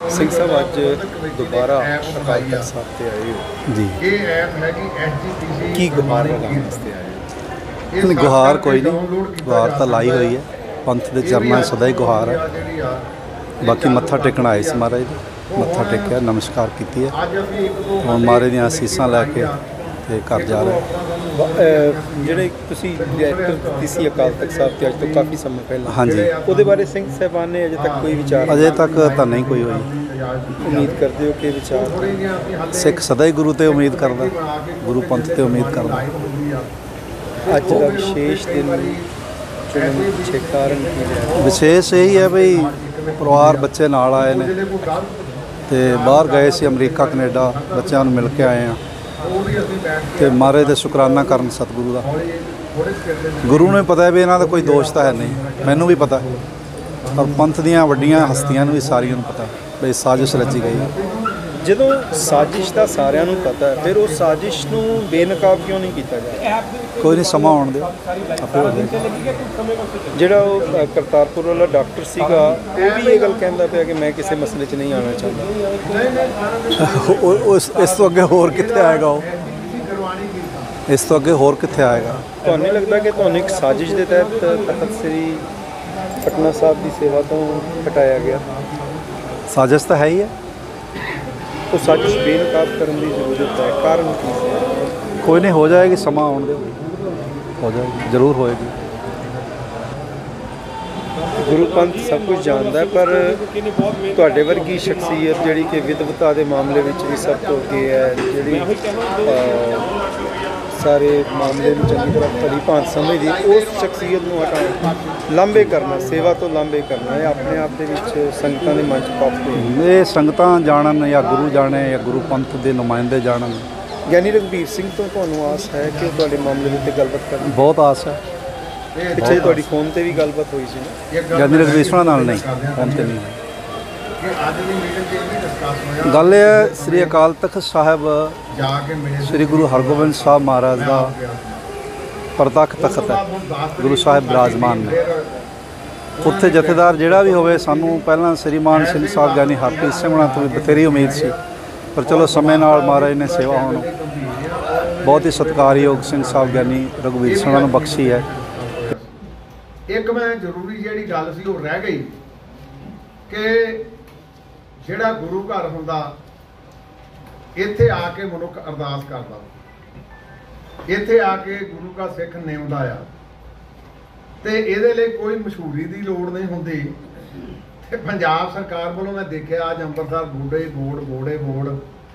ਸਿੰਘ ਸਾਹਿਬ ਅੱਜ ਦੁਬਾਰਾ ਅਕਾਲ ਤਖਤ ਸਾਹਿਬ ਤੇ ਆਏ ਹੋ ਜੀ। ਇਹ ਐਪ ਹੈ ਕਿ ਐਸਜੀਪੀਸੀ ਕੀ ਗੁਹਾਰ ਲਗਾਉਣ ਵਾਸਤੇ ਆਏ ਨਹੀਂ, ਗੁਹਾਰ ਕੋਈ ਨਹੀਂ, ਗੁਹਾਰ ਤਾਂ ਲਾਈ ਹੋਈ ਹੈ। ਪੰਥ ਦੇ ਚਰਨਾਂ 'ਚ ਸਦਾ ਹੀ ਗੁਹਾਰ ਹੈ। ਬਾਕੀ ਮੱਥਾ ਟੇਕਣ ਆਏ ਸੀ ਮਹਾਰਾਜ ਦੇ, ਮੱਥਾ ਟੇਕਿਆ, ਨਮਸਕਾਰ ਕੀਤੀ ਹੈ। ਹੁਣ ਮਹਾਰਾਜ ਦੀਆਂ ਅਸੀਸਾਂ ਲੈ ਕੇ ਤੇ ਘਰ ਜਾ ਰਹੇ। ਜਿਹੜੇ ਤੁਸੀਂ ਡਾਇਰੈਕਟਰ ਦਿੱਤੀ ਸੀ ਅਕਾਲ ਤਖਤ ਸਾਹਿਬ ਤੇ ਅੱਜ ਤੋਂ ਕਾਫੀ ਸਮਾਂ ਪਹਿਲਾਂ, ਹਾਂਜੀ, ਉਹਦੇ ਬਾਰੇ ਸਿੰਘ ਸਾਹਿਬਾਨ ਨੇ ਅਜੇ ਤੱਕ ਕੋਈ ਵਿਚਾਰ? ਅਜੇ ਤੱਕ ਤਾਂ ਨਹੀਂ ਕੋਈ ਹੋਈ। ਉਮੀਦ ਕਰਦੇ ਹੋ ਕਿ ਵਿਚਾਰ? ਸਿੱਖ ਸਦਾ ਹੀ ਗੁਰੂ ਤੇ ਉਮੀਦ ਕਰਦਾ, ਗੁਰੂ ਪੰਥ ਤੇ ਉਮੀਦ ਕਰਦਾ। ਅੱਜ ਦਾ ਵਿਸ਼ੇਸ਼ ਦਿਨ ਚੁਣਨ ਪਿੱਛੇ ਕਾਰਨ ਕੀ ਰਿਹਾ? ਵਿਸ਼ੇਸ਼ ਇਹੀ ਹੈ ਬਈ ਪਰਿਵਾਰ ਬੱਚੇ ਨਾਲ ਆਏ ਨੇ ਤੇ ਬਾਹਰ ਗਏ ਸੀ ਅਮਰੀਕਾ ਕੈਨੇਡਾ, ਬੱਚਿਆਂ ਨੂੰ ਮਿਲ ਕੇ ਆਏ ਆ ਤੇ ਮਹਾਰਾਜ ਦੇ ਸ਼ੁਕਰਾਨਾ ਕਰਨ ਸਤਿਗੁਰੂ ਦਾ। ਗੁਰੂ ਨੂੰ ਪਤਾ ਹੈ ਵੀ ਇਹਨਾਂ ਦਾ ਕੋਈ ਦੋਸ਼ ਤਾਂ ਹੈ ਨਹੀਂ, ਮੈਨੂੰ ਵੀ ਪਤਾ, ਪਰ ਪੰਥ ਦੀਆਂ ਵੱਡੀਆਂ ਹਸਤੀਆਂ ਨੂੰ ਵੀ ਸਾਰੀਆਂ ਨੂੰ ਪਤਾ ਵੀ ਸਾਜ਼ਿਸ਼ ਰਚੀ ਗਈ। ਜਦੋਂ ਸਾਜ਼ਿਸ਼ ਦਾ ਸਾਰਿਆਂ ਨੂੰ ਪਤਾ ਹੈ, ਫਿਰ ਉਹ ਸਾਜ਼ਿਸ਼ ਨੂੰ ਬੇਨਕਾਬ ਕਿਉਂ ਨਹੀਂ ਕੀਤਾ ਜਾਂਦਾ? ਕੋਈ ਨਹੀਂ, ਸਮਾਂ ਆਉਣ ਦਿਓ, ਆਪੇ ਹੋ ਜਾਏਗਾ। ਜਿਹੜਾ ਉਹ ਕਰਤਾਰਪੁਰ ਵਾਲਾ ਡਾਕਟਰ ਸੀਗਾ, ਉਹ ਵੀ ਇਹ ਗੱਲ ਕਹਿੰਦਾ ਪਿਆ ਕਿ ਮੈਂ ਕਿਸੇ ਮਸਲੇ 'ਚ ਨਹੀਂ ਆਉਣਾ ਚਾਹੁੰਦਾ। ਇਸ ਤੋਂ ਅੱਗੇ ਹੋਰ ਕਿੱਥੇ ਆਏਗਾ? ਉਹ ਇਸ ਤੋਂ ਅੱਗੇ ਹੋਰ ਕਿੱਥੇ ਆਏਗਾ? ਤੁਹਾਨੂੰ ਨਹੀਂ ਲੱਗਦਾ ਕਿ ਤੁਹਾਨੂੰ ਇੱਕ ਸਾਜ਼ਿਸ਼ ਦੇ ਤਹਿਤ ਤਖਤ ਸ੍ਰੀ ਪਟਨਾ ਸਾਹਿਬ ਦੀ ਸੇਵਾ ਤੋਂ ਹਟਾਇਆ ਗਿਆ? ਸਾਜ਼ਿਸ਼ ਤਾਂ ਹੈ ਹੀ ਹੈ। ਉਹ ਸਾਜ਼ਿਸ਼ ਬੇਨਕਾਬ ਕਰਨ ਦੀ ਜ਼ਰੂਰਤ ਹੈ, ਕਾਰਨ ਕੀ ਹੈ? ਕੋਈ ਨਹੀਂ, ਹੋ ਜਾਏਗੀ, ਸਮਾਂ ਆਉਣ ਦਿਓ, ਹੋ ਜਾਏਗੀ, ਜ਼ਰੂਰ ਹੋਏਗੀ। ਗੁਰੂ ਪੰਥ ਸਭ ਕੁਝ ਜਾਣਦਾ ਹੈ, ਪਰ ਤੁਹਾਡੇ ਵਰਗੀ ਸ਼ਖਸੀਅਤ ਜਿਹੜੀ ਕਿ ਵਿਦਵਤਾ ਦੇ ਮਾਮਲੇ ਵਿੱਚ ਵੀ ਸਭ ਤੋਂ ਅੱਗੇ ਹੈ, ਜਿਹੜੀ ਸਾਰੇ ਮਾਮਲੇ ਨੂੰ ਚੰਗੀ ਤਰ੍ਹਾਂ ਭਲੀ ਭਾਂਤ ਸਮਝਦੀ, ਉਸ ਸ਼ਖਸੀਅਤ ਨੂੰ ਹਟਾਉਣਾ, ਲਾਂਭੇ ਕਰਨਾ, ਸੇਵਾ ਤੋਂ ਲਾਂਭੇ ਕਰਨਾ, ਇਹ ਆਪਣੇ ਆਪ ਦੇ ਵਿੱਚ ਸੰਗਤਾਂ ਦੇ ਮਨ 'ਚ ਪਾਪ ਇਹ ਸੰਗਤਾਂ ਜਾਣਨ ਜਾਂ ਗੁਰੂ ਜਾਣੇ ਜਾਂ ਗੁਰੂ ਪੰਥ ਦੇ ਨੁਮਾਇੰਦੇ ਜਾਣਨ। ਗਿਆਨੀ ਰਘਬੀਰ ਸਿੰਘ ਤੋਂ ਤੁਹਾਨੂੰ ਆਸ ਹੈ ਕਿ ਤੁਹਾਡੇ ਮਾਮਲੇ ਦੇ ਉੱਤੇ ਗੱਲਬਾਤ ਕਰਨ? ਬਹੁਤ ਆਸ ਹੈ। ਪਿੱਛੇ ਤੁਹਾਡੀ ਫੋਨ ਤੇ ਵੀ ਗੱਲਬਾਤ ਹੋਈ ਸੀ ਨਾ? ਗਿਆਨੀ ਰਘਬੀਰ ਸਿੰਘ ਨਾਲ ਨਹੀਂ, ਫੋਨ ਤੇ ਨਹੀਂ। ਗੱਲ ਇਹ ਹੈ, ਸ੍ਰੀ ਅਕਾਲ ਤਖਤ ਸਾਹਿਬ ਸ੍ਰੀ ਗੁਰੂ ਹਰਗੋਬਿੰਦ ਸਾਹਿਬ ਮਹਾਰਾਜ ਦਾ ਪ੍ਰਤੱਖ ਤਖਤ ਹੈ। ਗੁਰੂ ਸਾਹਿਬ ਬਿਰਾਜਮਾਨ ਨੇ ਉੱਥੇ। ਜਥੇਦਾਰ ਜਿਹੜਾ ਵੀ ਹੋਵੇ, ਸਾਨੂੰ ਪਹਿਲਾਂ ਸ੍ਰੀਮਾਨ ਸਿੰਘ ਸਾਹਿਬ ਗਿਆਨੀ ਹਰਪ੍ਰੀਤ ਸਿੰਘ ਹੋਣਾ ਤੋਂ ਵੀ ਬਥੇਰੀ ਉਮੀਦ ਸੀ, ਪਰ ਚਲੋ ਸਮੇਂ ਨਾਲ ਮਹਾਰਾਜ ਨੇ ਸੇਵਾ ਹੁਣ ਬਹੁਤ ਹੀ ਸਤਿਕਾਰਯੋਗ ਸਿੰਘ ਸਾਹਿਬ ਗਿਆਨੀ ਰਘਬੀਰ ਸਿੰਘ ਨੂੰ ਬਖਸ਼ੀ ਹੈ। ਇੱਕ ਮੈਂ ਜ਼ਰੂਰੀ ਜਿਹੜੀ ਗੱਲ ਸੀ ਉਹ ਰਹਿ ਗਈ ਕਿ ਜਿਹੜਾ ਗੁਰੂ ਘਰ ਹੁੰਦਾ, ਇੱਥੇ ਆ ਕੇ ਮਨੁੱਖ ਅਰਦਾਸ ਕਰਦਾ, ਇੱਥੇ ਆ ਕੇ ਗੁਰੂ ਦਾ ਸਿੱਖ ਨਿਉਂਦਾ ਆ, ਤੇ ਇਹਦੇ ਲਈ ਕੋਈ ਮਸ਼ਹੂਰੀ ਦੀ ਲੋੜ ਨਹੀਂ ਹੁੰਦੀ। ਤੇ ਪੰਜਾਬ ਸਰਕਾਰ ਵੱਲੋਂ ਮੈਂ ਦੇਖਿਆ ਅੱਜ ਅੰਮ੍ਰਿਤਸਰ ਗੋੜੇ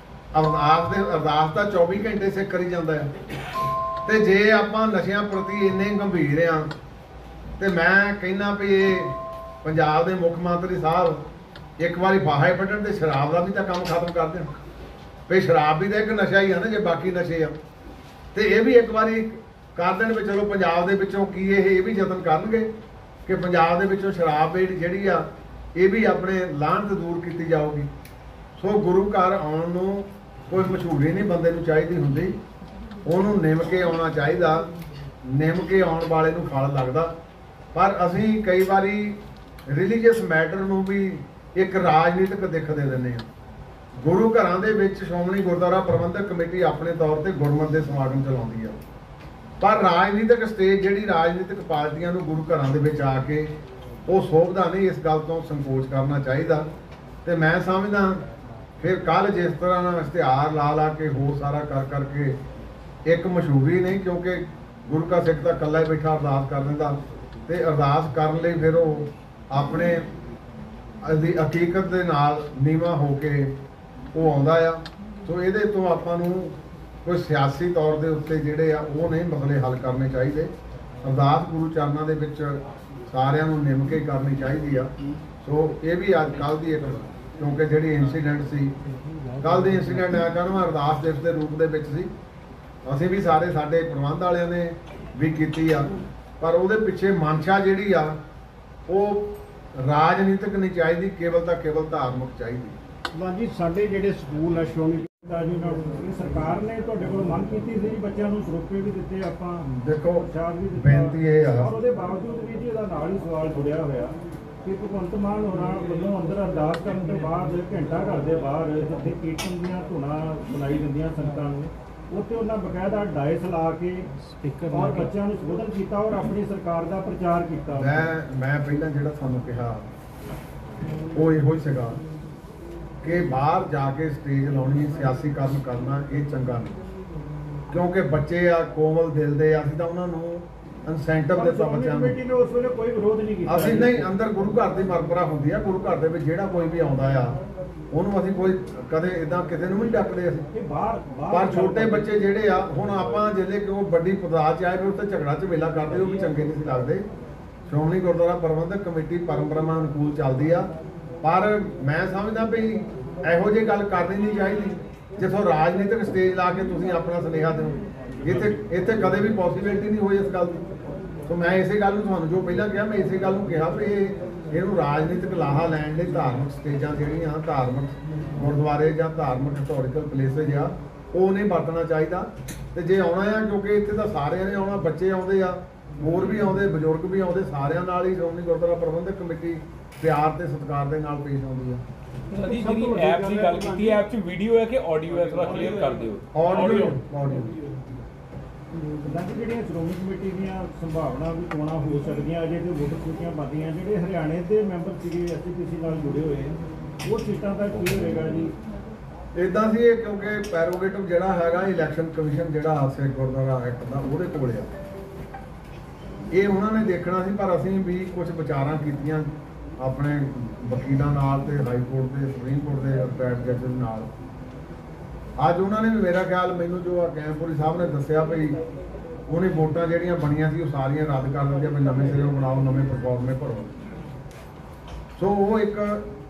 ਅਰਦਾਸ ਤਾਂ 24 ਘੰਟੇ ਸਿੱਖ ਕਰੀ ਜਾਂਦਾ ਹੈ। ਤੇ ਜੇ ਆਪਾਂ ਨਸ਼ਿਆਂ ਪ੍ਰਤੀ ਇੰਨੇ ਗੰਭੀਰ ਆ, ਤੇ ਮੈਂ ਕਹਿੰਦਾ ਵੀ ਇਹ ਪੰਜਾਬ ਦੇ ਮੁੱਖ ਮੰਤਰੀ ਸਾਹਿਬ ਇੱਕ ਵਾਰੀ ਫਾਹਾ ਵੱਢਣ ਤੇ ਸ਼ਰਾਬ ਦਾ ਵੀ ਤਾਂ ਕੰਮ ਖਤਮ ਕਰ ਦੇਣ। ਵੀ ਸ਼ਰਾਬ ਵੀ ਤਾਂ ਇੱਕ ਨਸ਼ਾ ਹੀ ਆ ਨਾ, ਜੇ ਬਾਕੀ ਨਸ਼ੇ ਆ, ਤੇ ਇਹ ਵੀ ਇੱਕ ਵਾਰੀ ਕਰ ਦੇਣ ਵੀ ਚਲੋ ਪੰਜਾਬ ਦੇ ਵਿੱਚੋਂ ਕੀ ਇਹ ਵੀ ਯਤਨ ਕਰਨਗੇ ਕਿ ਪੰਜਾਬ ਦੇ ਵਿੱਚੋਂ ਸ਼ਰਾਬ ਜਿਹੜੀ ਆ ਇਹ ਵੀ ਆਪਣੇ ਲਾਹਨਤ ਦੂਰ ਕੀਤੀ ਜਾਊਗੀ। ਸੋ ਗੁਰੂ ਘਰ ਆਉਣ ਨੂੰ ਕੋਈ ਮਸ਼ਹੂਰੀ ਨਹੀਂ ਬੰਦੇ ਨੂੰ ਚਾਹੀਦੀ ਹੁੰਦੀ, ਉਹਨੂੰ ਨਿਮ ਕੇ ਆਉਣਾ ਚਾਹੀਦਾ। ਨਿਮ ਕੇ ਆਉਣ ਵਾਲੇ ਨੂੰ ਫਲ ਲੱਗਦਾ। ਪਰ ਅਸੀਂ ਕਈ ਵਾਰੀ ਰਿਲੀਜੀਅਸ ਮੈਟਰ ਨੂੰ ਵੀ ਇੱਕ ਰਾਜਨੀਤਿਕ ਦਿੱਖ ਦੇ ਦਿੰਦੇ ਹਾਂ। ਗੁਰੂ ਘਰਾਂ ਦੇ ਵਿੱਚ ਸ਼੍ਰੋਮਣੀ ਗੁਰਦੁਆਰਾ ਪ੍ਰਬੰਧਕ ਕਮੇਟੀ ਆਪਣੇ ਤੌਰ ਤੇ ਗੁਰਮਤਿ ਦੇ ਸਮਾਗਮ ਚਲਾਉਂਦੀ ਆ, ਪਰ ਰਾਜਨੀਤਿਕ ਸਟੇਜ ਜਿਹੜੀ ਰਾਜਨੀਤਿਕ ਪਾਰਟੀਆਂ ਨੂੰ ਗੁਰੂ ਘਰਾਂ ਦੇ ਵਿੱਚ ਆ ਕੇ ਉਹ ਸੋਭਦਾ ਨਹੀਂ। ਇਸ ਗੱਲ ਤੋਂ ਸੰਕੋਚ ਕਰਨਾ ਚਾਹੀਦਾ। ਤੇ ਮੈਂ ਸਮਝਦਾ ਫਿਰ ਕੱਲ ਜਿਸ ਤਰ੍ਹਾਂ ਨਾਲ ਇਸ਼ਤਿਹਾਰ ਲਾ ਕੇ ਹੋਰ ਸਾਰਾ ਕਰਕੇ ਇੱਕ ਮਸ਼ਹੂਰੀ ਨਹੀਂ, ਕਿਉਂਕਿ ਗੁਰੂ ਕਾ ਸਿੱਖ ਤਾਂ ਇਕੱਲਾ ਹੀ ਬੈਠਾ ਅਰਦਾਸ ਕਰ ਦਿੰਦਾ, ਤੇ ਅਰਦਾਸ ਕਰਨ ਲਈ ਫਿਰ ਉਹ ਆਪਣੇ ਦੀ ਹਕੀਕਤ ਦੇ ਨਾਲ ਨੀਵਾਂ ਹੋ ਕੇ ਉਹ ਆਉਂਦਾ ਆ। ਸੋ ਇਹਦੇ ਤੋਂ ਆਪਾਂ ਨੂੰ ਕੋਈ ਸਿਆਸੀ ਤੌਰ ਦੇ ਉੱਤੇ ਜਿਹੜੇ ਆ ਉਹ ਨਹੀਂ ਮਸਲੇ ਹੱਲ ਕਰਨੇ ਚਾਹੀਦੇ। ਅਰਦਾਸ ਗੁਰੂ ਚਰਨਾਂ ਦੇ ਵਿੱਚ ਸਾਰਿਆਂ ਨੂੰ ਨਿਮ ਕੇ ਕਰਨੀ ਚਾਹੀਦੀ ਆ। ਸੋ ਇਹ ਵੀ ਅੱਜ ਕੱਲ੍ਹ ਦੀ ਇੱਕ, ਕਿਉਂਕਿ ਜਿਹੜੀ ਇੰਸੀਡੈਂਟ ਸੀ ਕੱਲ੍ਹ ਦੀ ਇੰਸੀਡੈਂਟ ਆ ਕਹਿੰਦਾ ਅਰਦਾਸ ਦਿਵਸ ਦੇ ਰੂਪ ਦੇ ਵਿੱਚ ਸੀ, ਅਸੀਂ ਵੀ ਸਾਡੇ ਪ੍ਰਬੰਧ ਵਾਲਿਆਂ ਨੇ ਵੀ ਕੀਤੀ ਆ, ਪਰ ਉਹਦੇ ਪਿੱਛੇ ਮਨਸ਼ਾ ਜਿਹੜੀ ਆ ਉਹ ਰਾਜਨੀਤਿਕ ਨਹੀਂ ਚਾਹੀਦੀ, ਕੇਵਲ ਧਾਰਮਿਕ ਚਾਹੀਦੀ। ਹਾਂਜੀ, ਸਾਡੇ ਜਿਹੜੇ ਸਕੂਲ ਆ ਸ਼੍ਰੋਮਣੀ ਸਰਕਾਰ ਨੇ ਤੁਹਾਡੇ ਕੋਲ ਮੰਗ ਕੀਤੀ ਸੀ, ਬੱਚਿਆਂ ਨੂੰ ਸਰੋਪੇ ਵੀ ਦਿੱਤੇ, ਆਪਾਂ ਦੇਖੋ ਬੇਨਤੀ ਇਹ ਆ, ਉਹਦੇ ਬਾਵਜੂਦ ਵੀ ਜੀ ਇਹਦਾ ਨਾਲ ਹੀ ਸਵਾਲ ਜੁੜਿਆ ਹੋਇਆ ਕਿ ਭਗਵੰਤ ਮਾਨ ਹੋਰਾਂ ਵੱਲੋਂ ਅੰਦਰ ਅਰਦਾਸ ਕਰਨ ਤੋਂ ਬਾਅਦ ਘੰਟਾ ਘਰ ਦੇ ਬਾਹਰ ਜਿੱਥੇ ਕੀਰਤਨ ਦੀਆਂ ਧੁਨਾਂ ਸੁਣਾਈ ਦਿੰਦੀਆਂ ਸੰਗਤਾਂ ਨੂੰ, ਉੱਥੇ ਉਹਨਾਂ ਬਕਾਇਦਾ ਡਾਇਸ ਲਾ ਕੇ ਔਰ ਬੱਚਿਆਂ ਨੂੰ ਸੰਬੋਧਨ ਕੀਤਾ ਔਰ ਆਪਣੀ ਸਰਕਾਰ ਦਾ ਪ੍ਰਚਾਰ ਕੀਤਾ। ਮੈਂ ਪਹਿਲਾਂ ਜਿਹੜਾ ਤੁਹਾਨੂੰ ਕਿਹਾ ਉਹ ਇਹੋ ਹੀ ਸੀਗਾ ਕਿ ਬਾਹਰ ਜਾ ਕੇ ਸਟੇਜ ਲਾਉਣੀ, ਸਿਆਸੀਕਰਨ ਕਰਨਾ ਇਹ ਚੰਗਾ ਨਹੀਂ, ਕਿਉਂਕਿ ਬੱਚੇ ਆ, ਕੋਮਲ ਦਿਲ ਦੇ ਆ, ਅਸੀਂ ਤਾਂ ਉਹਨਾਂ ਨੂੰ ਇਨਸੈਂਟਿਵ ਦਿੱਤਾ ਬੱਚਿਆਂ ਨੂੰ। ਕਮੇਟੀ ਨੇ ਉਸ ਵੇਲੇ ਕੋਈ ਵਿਰੋਧ ਨਹੀਂ ਕੀਤਾ। ਅਸੀਂ ਨਹੀਂ, ਅੰਦਰ ਗੁਰੂ ਘਰ ਦੀ ਮਰਪਰਾ ਹੁੰਦੀ ਆ, ਗੁਰੂ ਘਰ ਦੇ ਵਿੱਚ ਜਿਹੜਾ ਕੋਈ ਵੀ ਆਉਂਦਾ ਆ ਉਹਨੂੰ ਅਸੀਂ ਕੋਈ ਕਦੇ ਇਦਾਂ ਕਿਸੇ ਨੂੰ ਵੀ ਨਹੀਂ ਡੱਕਦੇ ਅਸੀਂ। ਪਰ ਛੋਟੇ ਬੱਚੇ ਜਿਹੜੇ ਆ, ਹੁਣ ਆਪਾਂ ਜਿਹੜੇ ਕਿ ਉਹ ਵੱਡੀ ਪਦਾਰਥ 'ਚ ਆਏ ਫਿਰ ਉੱਥੇ ਝਗੜਾ ਝਵੇਲਾ ਕਰਦੇ, ਉਹ ਵੀ ਚੰਗੇ ਨਹੀਂ ਸੀ ਲੱਗਦੇ। ਸ਼੍ਰੋਮਣੀ ਗੁਰਦੁਆਰਾ ਪ੍ਰਬੰਧਕ ਕਮੇਟੀ ਪਰੰਪਰਾਵਾਂ ਅਨੁਕੂਲ ਚੱਲਦੀ ਆ, ਪਰ ਮੈਂ ਸਮਝਦਾ ਵੀ ਇਹੋ ਜਿਹੀ ਗੱਲ ਕਰਨੀ ਨਹੀਂ ਚਾਹੀਦੀ ਜਿੱਥੋਂ ਰਾਜਨੀਤਿਕ ਸਟੇਜ ਲਾ ਕੇ ਤੁਸੀਂ ਆਪਣਾ ਸੁਨੇਹਾ ਦਿਓ। ਇੱਥੇ ਕਦੇ ਵੀ ਪੋਸੀਬਿਲਿਟੀ ਨਹੀਂ ਹੋਈ ਇਸ ਗੱਲ ਦੀ। ਸੋ ਮੈਂ ਇਸੇ ਗੱਲ ਨੂੰ ਤੁਹਾਨੂੰ ਜੋ ਪਹਿਲਾਂ ਕਿਹਾ, ਮੈਂ ਇਸੇ ਗੱਲ ਨੂੰ ਕਿਹਾ ਵੀ ਇਹਨੂੰ ਰਾਜਨੀਤਿਕ ਲਾਹਾ ਲੈਣ ਲਈ ਧਾਰਮਿਕ ਸਟੇਜਾਂ ਜਿਹੜੀਆਂ ਧਾਰਮਿਕ ਗੁਰਦੁਆਰੇ ਜਾਂ ਧਾਰਮਿਕ ਹਿਸਟੋਰੀਕਲ ਪਲੇਸਿਸ ਆ ਉਹ ਨਹੀਂ ਵਰਤਣਾ ਚਾਹੀਦਾ। ਤੇ ਜੇ ਆਉਣਾ ਆ, ਕਿਉਂਕਿ ਇੱਥੇ ਤਾਂ ਸਾਰਿਆਂ ਨੇ ਆਉਣਾ, ਬੱਚੇ ਆਉਂਦੇ ਆ, ਹੋਰ ਵੀ ਆਉਂਦੇ, ਬਜ਼ੁਰਗ ਵੀ ਆਉਂਦੇ, ਸਾਰਿਆਂ ਨਾਲ ਹੀ ਸ਼੍ਰੋਮਣੀ ਗੁਰਦੁਆਰਾ ਪ੍ਰਬੰਧਕ ਕਮੇਟੀ ਪਿਆਰ ਤੇ ਸਤਿਕਾਰ ਦੇ ਨਾਲ ਪੇਸ਼ ਆਉਂਦੀ ਆ। ਜਿਹੜੀ ਐਪ ਦੀ ਗੱਲ ਕੀਤੀ, ਐਪ 'ਚ ਵੀਡੀਓ ਹੈ ਕਿ ਆਡੀਓ ਹੈ, ਥੋੜਾ ਕਲੀਅਰ ਕਰ ਦਿਓ। ਆਡੀਓ ਜਿਹੜੀਆਂ ਸ਼੍ਰੋਮਣੀ ਕਮੇਟੀ ਦੀਆਂ ਸੰਭਾਵਨਾ ਵੀ ਚੋਣਾਂ ਹੋ ਸਕਦੀਆਂ, ਅਜੇ ਤੇ ਵੋਟਰ ਸੂਚੀਆਂ ਬਣਦੀਆਂ, ਜਿਹੜੇ ਹਰਿਆਣੇ ਦੇ ਮੈਂਬਰ ਸੀਗੇ ਐਸਜੀਪੀਸੀ ਨਾਲ ਜੁੜੇ ਹੋਏ, ਉਹ ਸੀਟਾਂ ਦਾ ਕੀ ਹੋਏਗਾ ਜੀ? ਇਦਾਂ ਸੀ ਇਹ, ਕਿਉਂਕਿ ਪੈਰੋਗੇਟਿਵ ਜਿਹੜਾ ਹੈਗਾ ਇਲੈਕਸ਼ਨ ਕਮਿਸ਼ਨ ਜਿਹੜਾ ਸਿੱਖ ਗੁਰਦੁਆਰਾ ਐਕਟ ਦਾ ਉਹਦੇ ਕੋਲ ਆ, ਇਹ ਉਹਨਾਂ ਨੇ ਦੇਖਣਾ ਸੀ। ਪਰ ਅਸੀਂ ਵੀ ਕੁਝ ਵਿਚਾਰਾਂ ਕੀਤੀਆਂ ਆਪਣੇ ਵਕੀਲਾਂ ਨਾਲ ਤੇ ਹਾਈ ਕੋਰਟ ਦੇ, ਸੁਪਰੀਮ ਕੋਰਟ ਦੇ ਰਿਟਾਇਰਡ ਜੱਜਸ ਨਾਲ। ਅੱਜ ਉਹਨਾਂ ਨੇ ਵੀ ਮੇਰਾ ਖਿਆਲ, ਮੈਨੂੰ ਜੋ ਕੈਂਪੂਰੀ ਸਾਹਿਬ ਨੇ ਦੱਸਿਆ ਵੀ ਉਹਨੇ ਵੋਟਾਂ ਜਿਹੜੀਆਂ ਬਣੀਆਂ ਸੀ ਉਹ ਸਾਰੀਆਂ ਰੱਦ ਕਰ ਦਿੱਤੀਆਂ, ਵੀ ਨਵੇਂ ਸਿਰੋਂ ਬਣਾਓ, ਨਵੇਂ ਪ੍ਰਫਾਰਮੇ ਭਰੋ। ਸੋ ਉਹ ਇੱਕ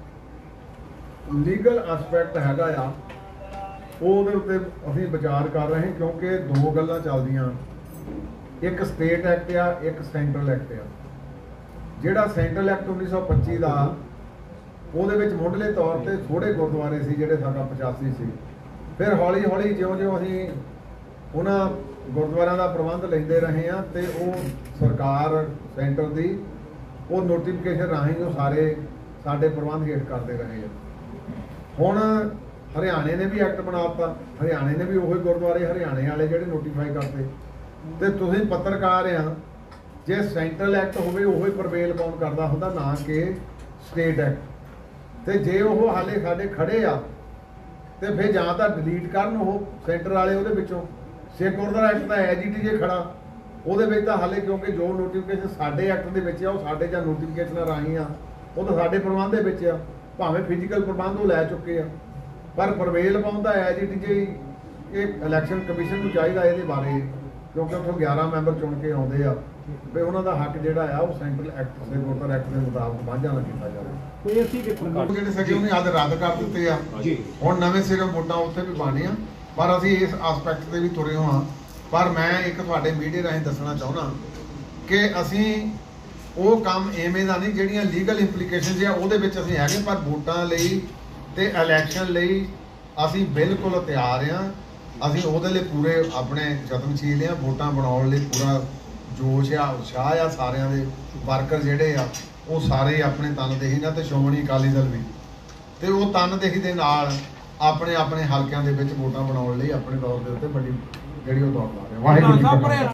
ਲੀਗਲ ਐਸਪੈਕਟ ਹੈਗਾ ਆ, ਉਹਦੇ ਉੱਤੇ ਅਸੀਂ ਵਿਚਾਰ ਕਰ ਰਹੇ ਹਾਂ, ਕਿਉਂਕਿ ਦੋ ਗੱਲਾਂ ਚੱਲਦੀਆਂ, ਇੱਕ ਸਟੇਟ ਐਕਟ ਆ, ਇੱਕ ਸੈਂਟਰਲ ਐਕਟ ਆ। ਜਿਹੜਾ ਸੈਂਟਰਲ ਐਕਟ 1925 ਦਾ, ਉਹਦੇ ਵਿੱਚ ਮੁੱਢਲੇ ਤੌਰ ਤੇ ਥੋੜੇ ਗੁਰਦੁਆਰੇ ਸੀ ਜਿਹੜੇ ਸਾਡਾ 85 ਸੀ। ਫਿਰ ਹੌਲੀ ਹੌਲੀ ਜਿਉਂ-ਜਿਉਂ ਅਸੀਂ ਉਹਨਾਂ ਗੁਰਦੁਆਰਿਆਂ ਦਾ ਪ੍ਰਬੰਧ ਲੈਂਦੇ ਰਹੇ ਆ ਤੇ ਉਹ ਸਰਕਾਰ ਸੈਂਟਰ ਦੀ ਉਹ ਨੋਟੀਫਿਕੇਸ਼ਨ ਰਾਹੀਂ ਉਹ ਸਾਰੇ ਸਾਡੇ ਪ੍ਰਬੰਧ ਹੇਠ ਕਰਦੇ ਰਹੇ ਆ। ਹੁਣ ਹਰਿਆਣੇ ਨੇ ਵੀ ਐਕਟ ਬਣਾ ਦਿੱਤਾ, ਹਰਿਆਣੇ ਨੇ ਵੀ ਉਹੀ ਗੁਰਦੁਆਰੇ ਹਰਿਆਣੇ ਵਾਲੇ ਜਿਹੜੇ ਨੋਟੀਫਾਈ ਕਰਦੇ। ਤੇ ਤੁਸੀਂ ਪੱਤਰਕਾਰ ਆ, ਜੇ ਸੈਂਟਰਲ ਐਕਟ ਹੋਵੇ ਉਹੀ ਪ੍ਰਵੇਲ ਪਾਉਣ ਕਰਦਾ ਹੁੰਦਾ, ਨਾ ਕਿ ਸਟੇਟ ਐਕਟ। ਤੇ ਜੇ ਉਹ ਹਾਲੇ ਸਾਡੇ ਖੜੇ ਆ ਤੇ ਫਿਰ ਜਾਂ ਤਾਂ ਡਿਲੀਟ ਕਰਨ ਉਹ ਸੈਂਟਰ ਵਾਲੇ ਉਹਦੇ ਵਿੱਚੋਂ। ਸਿੱਖ ਗੁਰਦੁਆਰਾ ਐਕਟ ਤਾਂ ਐਜੀਟੀ ਜੇ ਖੜਾ, ਉਹਦੇ ਵਿੱਚ ਤਾਂ ਹਾਲੇ ਕਿਉਂਕਿ ਜੋ ਨੋਟੀਫਿਕੇਸ਼ਨ ਸਾਡੇ ਐਕਟ ਦੇ ਵਿੱਚ ਆ ਉਹ ਸਾਡੇ ਜਾਂ ਨੋਟੀਫਿਕੇਸ਼ਨਾਂ ਰਾਹੀਂ ਆ, ਉਹ ਤਾਂ ਸਾਡੇ ਪ੍ਰਬੰਧ ਦੇ ਵਿੱਚ ਆ, ਭਾਵੇਂ ਫਿਜ਼ੀਕਲ ਪ੍ਰਬੰਧ ਉਹ ਲੈ ਚੁੱਕੇ ਆ। ਪਰ ਪ੍ਰਵੇਲ ਪਾਉਂਦਾ ਐਜੀਟੀ ਜੇ ਇਹ ਇਲੈਕਸ਼ਨ ਕਮਿਸ਼ਨ ਨੂੰ ਚਾਹੀਦਾ ਇਹਦੇ ਬਾਰੇ, ਕਿਉਂਕਿ ਉੱਥੋਂ 11 ਮੈਂਬਰ ਚੁਣ ਕੇ ਆਉਂਦੇ ਆ, ਵੀ ਉਹਨਾਂ ਦਾ ਹੱਕ ਜਿਹੜਾ ਆ ਉਹ ਸੈਂਟਰਲ ਐਕਟ ਦੇ ਗੁਰਦੁਆਰਾ ਐਕਟ ਦੇ ਮੁਤਾਬਕ ਵਾਂਝਾ ਨਾ ਕੀਤਾ ਜਾਵੇ। ਕੋਈ ਅਸੀਂ ਜਿਹੜੇ ਸਕੇ ਉਹਨੇ ਅੱਜ ਰੱਦ ਕਰ ਦਿੱਤੇ ਆ, ਹੁਣ ਨਵੇਂ ਸਿਰੋਂ ਵੋਟਾਂ ਉੱਥੇ ਵੀ ਪਾਣੀਆਂ, ਪਰ ਅਸੀਂ ਇਸ ਐਸਪੈਕਟ ਤੇ ਵੀ ਤੁਰੇ ਹਾਂ। ਪਰ ਮੈਂ ਇੱਕ ਤੁਹਾਡੇ ਮੀਡੀਆ ਰਾਹੀਂ ਦੱਸਣਾ ਚਾਹੁੰਦਾ ਕਿ ਅਸੀਂ ਉਹ ਕੰਮ ਐਵੇਂ ਦਾ ਨਹੀਂ, ਜਿਹੜੀਆਂ ਲੀਗਲ ਇੰਪਲੀਕੇਸ਼ਨਸ ਆ ਉਹਦੇ ਵਿੱਚ ਅਸੀਂ ਹੈਗੇ, ਪਰ ਵੋਟਾਂ ਲਈ ਤੇ ਇਲੈਕਸ਼ਨ ਲਈ ਅਸੀਂ ਬਿਲਕੁਲ ਤਿਆਰ ਹਾਂ। ਅਸੀਂ ਉਹਦੇ ਲਈ ਪੂਰੇ ਆਪਣੇ ਯਤਨਸ਼ੀਲ ਹਾਂ, ਵੋਟਾਂ ਬਣਾਉਣ ਲਈ ਪੂਰਾ ਜੋਸ਼ ਆ, ਉਤਸ਼ਾਹ ਆ ਸਾਰਿਆਂ ਦੇ। ਵਰਕਰ ਜਿਹੜੇ ਆ ਉਹ ਸਾਰੇ ਆਪਣੇ ਤਨਦੇਹੀ ਨਾਲ, ਤੇ ਸ਼੍ਰੋਮਣੀ ਅਕਾਲੀ ਦਲ ਵੀ, ਤੇ ਉਹ ਤਨਦੇਹੀ ਦੇ ਨਾਲ ਆਪਣੇ ਆਪਣੇ ਹਲਕਿਆਂ ਦੇ ਵਿੱਚ ਵੋਟਾਂ ਬਣਾਉਣ ਲਈ ਆਪਣੇ ਤੌਰ ਦੇ ਉੱਤੇ ਵੱਡੀ ਜਿਹੜੀ ਉਹ ਦੌੜ ਲਾ ਰਹੇ। ਵਾਹਿਗੁਰੂ ਜੀ ਕਾ ਖਾਲਸਾ।